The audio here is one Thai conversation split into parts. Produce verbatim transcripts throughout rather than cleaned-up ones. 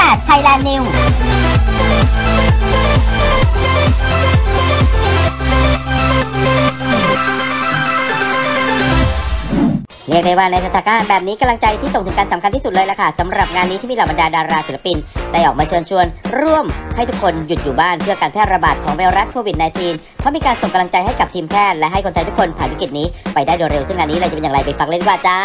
ด Thailand Newsเรียกได้ว่าในสถานการณ์แบบนี้กำลังใจที่ส่งถึงการสำคัญที่สุดเลยล่ะค่ะสำหรับงานนี้ที่มีเหล่าบรรดาดาราศิลปินได้ออกมาเชิญชวนร่วมให้ทุกคนหยุดอยู่บ้านเพื่อการแพร่ระบาดของไวรัสโควิด สิบเก้า เพราะมีการส่งกำลังใจให้กับทีมแพทย์และให้คนไทยทุกคนผ่านวิกฤตนี้ไปได้โดยเร็วซึ่งงานนี้เราจะเป็นอย่างไรไปฟังเลยดีกว่าจ้า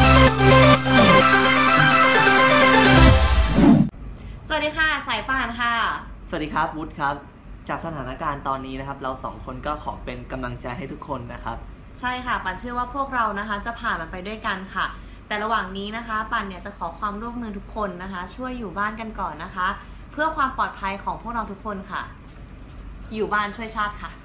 สวัสดีค่ะสายป่านค่ะสวัสดีครับวุฒิครับจากสถานการณ์ตอนนี้นะครับเราสองคนก็ขอเป็นกำลังใจให้ทุกคนนะครับใช่ค่ะปันเชื่อว่าพวกเรานะคะจะผ่านมันไปด้วยกันค่ะแต่ระหว่างนี้นะคะปันเนี่ยจะขอความร่วมมือทุกคนนะคะช่วยอยู่บ้านกันก่อนนะคะเพื่อความปลอดภัยของพวกเราทุกคนค่ะอยู่บ้านช่วยชาติค่ะ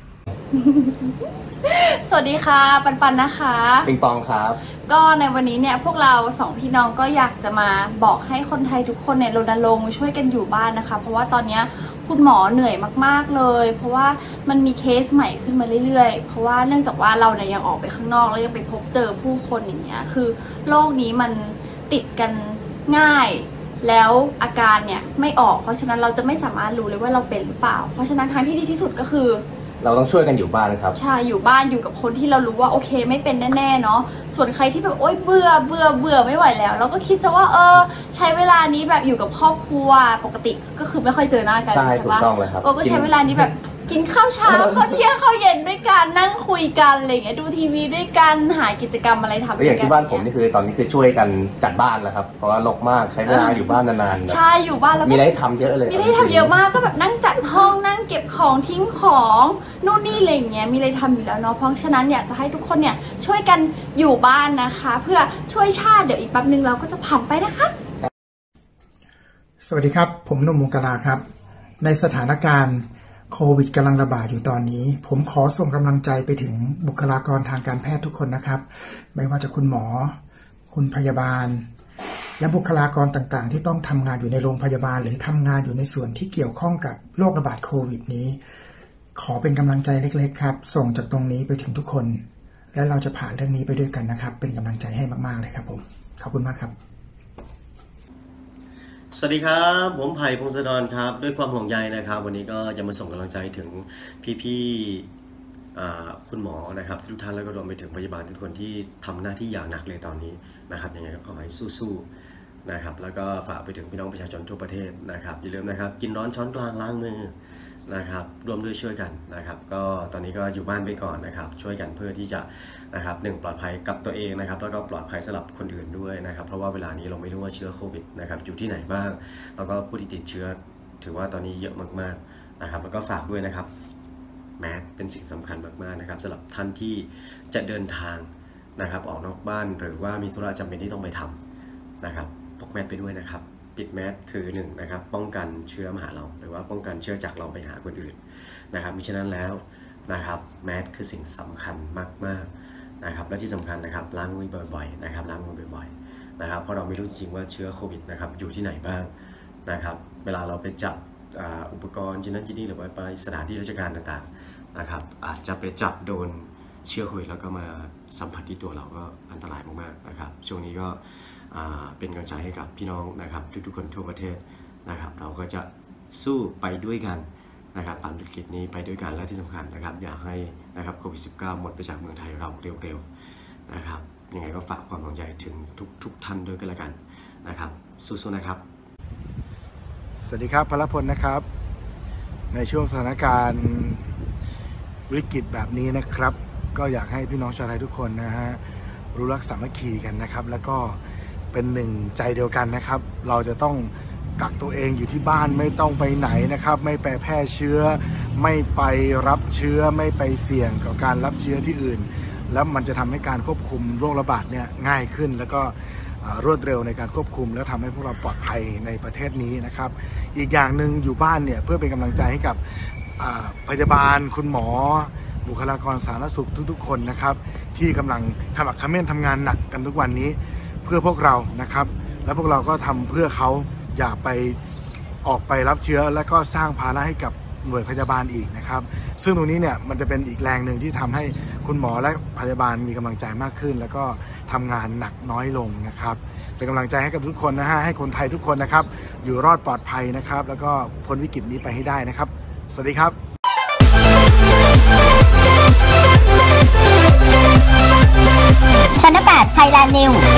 สวัสดีค่ะปันปันนะคะปิงปองครับก็ในวันนี้เนี่ยพวกเราสองพี่น้องก็อยากจะมาบอกให้คนไทยทุกคนเนี่ยรณรงค์ช่วยกันอยู่บ้านนะคะเพราะว่าตอนนี้คุณหมอเหนื่อยมากๆเลยเพราะว่ามันมีเคสใหม่ขึ้นมาเรื่อยๆเพราะว่าเนื่องจากว่าเราเนี่ยยังออกไปข้างนอกแล้วยังไปพบเจอผู้คนอย่างเงี้ยคือโรคนี้มันติดกันง่ายแล้วอาการเนี่ยไม่ออกเพราะฉะนั้นเราจะไม่สามารถรู้เลยว่าเราเป็นหรือเปล่าเพราะฉะนั้นทางที่ดีที่สุดก็คือเราต้องช่วยกันอยู่บ้านครับใช่อยู่บ้านอยู่กับคนที่เรารู้ว่าโอเคไม่เป็นแน่ๆเนาะส่วนใครที่แบบโอ๊ยเบื่อเบื่อเบื่อไม่ไหวแล้วเราก็คิดซะว่าเออใช้เวลานี้แบบอยู่กับครอบครัวปกติก็คือไม่ค่อยเจอหน้ากันใช่ถูกต้องเลยครับโอ้ก็ใช้เวลานี้แบบกินข้าวเช้าข้าวเที่ยงข้าวเย็นด้วยกันนั่งคุยกันอะไรอย่างเงี้ยดูทีวีด้วยกันหากิจกรรมอะไรทำด้วยกันอย่างที่บ้านผมนี่คือตอนนี้คือช่วยกันจัดบ้านแล้วครับเพราะว่ารกมากใช้เวลาอยู่บ้านนานๆใช่อยู่บ้านแล้วมีอะไรให้ทำเยอะเลยมีอะไรให้ทำเยอะมากก็แบบนั่งจัดห้องนั่งเก็บของทิ้งของนู่นนี่อะไรอย่างเงี้ยมีอะไรทำอยู่แล้วเนาะเพราะฉะนั้นอยากจะให้ทุกคนเนี่ยช่วยกันอยู่บ้านนะคะเพื่อช่วยชาติเดี๋ยวอีกแป๊บนึงเราก็จะผ่านไปนะคะสวัสดีครับผมหนุ่มมงกลาครับในสถานการณ์โควิดกำลังระบาดอยู่ตอนนี้ผมขอส่งกำลังใจไปถึงบุคลากรทางการแพทย์ทุกคนนะครับไม่ว่าจะคุณหมอคุณพยาบาลและบุคลากรต่างๆที่ต้องทำงานอยู่ในโรงพยาบาลหรือทำงานอยู่ในส่วนที่เกี่ยวข้องกับโรคระบาดโควิดนี้ขอเป็นกำลังใจเล็กๆครับส่งจากตรงนี้ไปถึงทุกคนและเราจะผ่านเรื่องนี้ไปด้วยกันนะครับเป็นกำลังใจให้มากๆเลยครับผมขอบคุณมากครับสวัสดีครับผมไผ่พงศธรครับด้วยความห่วงใยนะครับวันนี้ก็จะมาส่งกำลังใจถึงพี่ๆคุณหมอนะครับทุกท่านแล้วก็รวมไปถึงพยาบาลทุกคนที่ทำหน้าที่อย่างหนักเลยตอนนี้นะครับยังไงก็ขอให้สู้ๆนะครับแล้วก็ฝากไปถึงพี่น้องประชาชนทั่วประเทศนะครับอย่าลืมนะครับกินร้อนช้อนกลางล้างมือนะครับร่วมด้วยช่วยกันนะครับก็ตอนนี้ก็อยู่บ้านไปก่อนนะครับช่วยกันเพื่อที่จะนะครับหนึ่งปลอดภัยกับตัวเองนะครับแล้วก็ปลอดภัยสำหรับคนอื่นด้วยนะครับเพราะว่าเวลานี้เราไม่รู้ว่าเชื้อโควิดนะครับอยู่ที่ไหนบ้างแล้วก็ผู้ที่ติดเชื้อถือว่าตอนนี้เยอะมากๆนะครับแล้วก็ฝากด้วยนะครับแมสเป็นสิ่งสำคัญมากๆนะครับสำหรับท่านที่จะเดินทางนะครับออกนอกบ้านหรือว่ามีธุระจำเป็นที่ต้องไปทำนะครับพกแมสไปด้วยนะครับปิดแมสคือหนึ่งนะครับป้องกันเชื้อมาหาเราหรือว่าป้องกันเชื้อจากเราไปหาคนอื่นนะครับมิฉะนั้นแล้วนะครับแมสคือสิ่งสำคัญมากๆนะครับและที่สำคัญนะครับล้างมือบ่อยๆนะครับล้างมือบ่อยๆนะครับเพราะเราไม่รู้จริงว่าเชื้อโควิดนะครับอยู่ที่ไหนบ้างนะครับเวลาเราไปจับอุปกรณ์ชิ้นนั้นชิ้นนี้หรือว่าไปสถานที่ราชการต่างๆนะครับอาจจะไปจับโดนเชื้อโควิดแล้วก็มาสัมผัสที่ตัวเราก็อันตรายมากๆนะครับช่วงนี้ก็เป็นกำลังใจให้กับพี่น้องนะครับทุกๆคนทั่วประเทศนะครับเราก็จะสู้ไปด้วยกันนะครับผ่านวิกฤตนี้ไปด้วยกันและที่สำคัญนะครับอยากให้นะครับโควิด สิบเก้า หมดไปจากเมืองไทยเราเร็วๆนะครับยังไงก็ฝากความห่วงใยถึงทุกๆท่านด้วยกันละกันนะครับสู้ๆนะครับสวัสดีครับพลพลนะครับในช่วงสถานการณ์วิกฤตแบบนี้นะครับก็อยากให้พี่น้องชาวไทยทุกคนนะฮะรู้รักสามัคคีกันนะครับแล้วก็เป็นหนึ่งใจเดียวกันนะครับเราจะต้องกักตัวเองอยู่ที่บ้านไม่ต้องไปไหนนะครับไม่ไปแพร่เชื้อไม่ไปรับเชื้อไม่ไปเสี่ยงกับการรับเชื้อที่อื่นแล้วมันจะทำให้การควบคุมโรคระบาดเนี่ยง่ายขึ้นแล้วก็รวดเร็วในการควบคุมแล้วทำให้พวกเราปลอดภัยในประเทศนี้นะครับอีกอย่างหนึ่งอยู่บ้านเนี่ยเพื่อเป็นกำลังใจให้กับพยาบาลคุณหมอบุคลากรสาธารณสุขทุกๆคนนะครับที่กำลังขมักเขม้นทำงานหนักกันทุกวันนี้เพื่อพวกเรานะครับและพวกเราก็ทำเพื่อเขาอย่าไปออกไปรับเชื้อและก็สร้างภาระให้กับหน่วยพยาบาลอีกนะครับซึ่งตรงนี้เนี่ยมันจะเป็นอีกแรงหนึ่งที่ทำให้คุณหมอและพยาบาลมีกำลังใจมากขึ้นแล้วก็ทำงานหนักน้อยลงนะครับเป็นกำลังใจให้กับทุกคนนะฮะให้คนไทยทุกคนนะครับอยู่รอดปลอดภัยนะครับแล้วก็พ้นวิกฤตนี้ไปให้ได้นะครับสวัสดีครับ Channel แปด Thailand News